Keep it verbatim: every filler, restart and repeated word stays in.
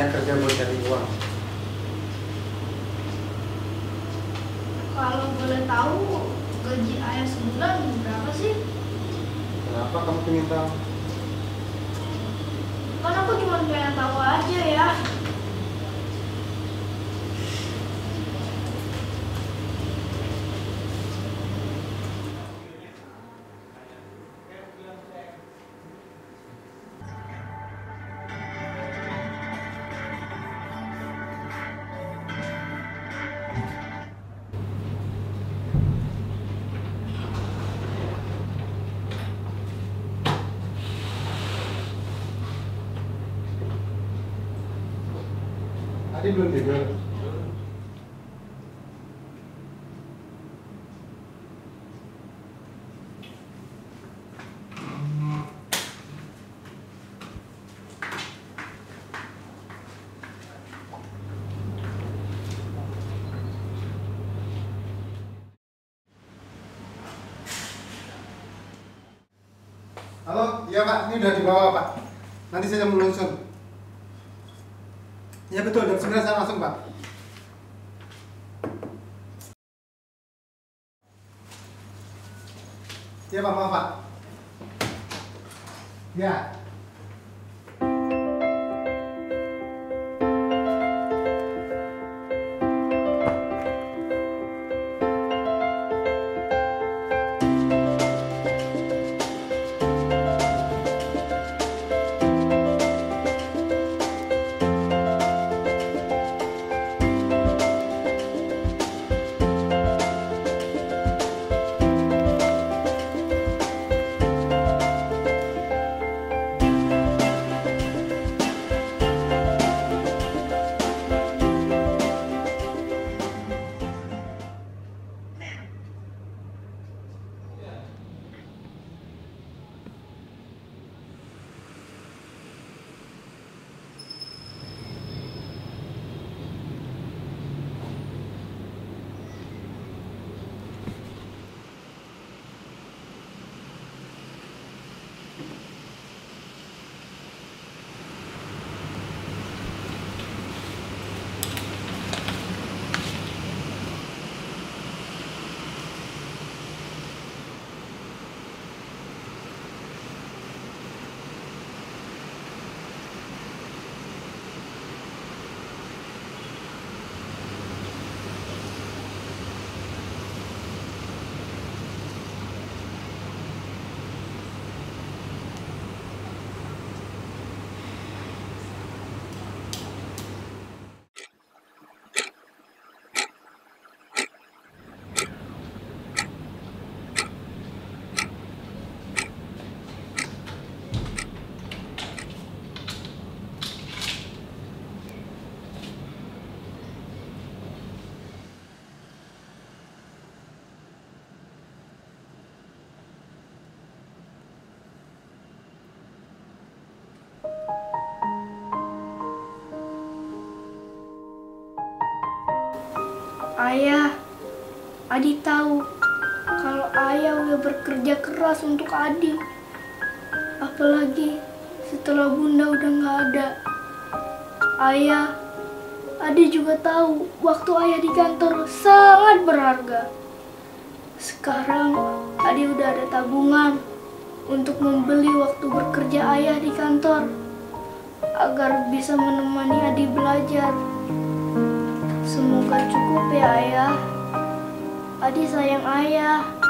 ayah kerja buat cari uang. Kalau boleh tahu, gaji ayah sebulan berapa sih? Kenapa kamu ingin tahu? Kan aku cuma pengen tahu aja ya. Adi belum tidur. Halo, iya Pak, ini udah dibawa Pak. Nanti saya mau langsung. Ya betul, jam sembilan saya langsung Pak. Ya Pak, maaf Pak. Ya. Ayah, Adi tahu kalau ayah udah bekerja keras untuk Adi. Apalagi setelah bunda udah nggak ada. Ayah, Adi juga tahu waktu ayah di kantor sangat berharga. Sekarang Adi udah ada tabungan untuk membeli waktu bekerja ayah di kantor agar bisa menemani Adi belajar. Semoga cukup ya ayah. Adi sayang ayah.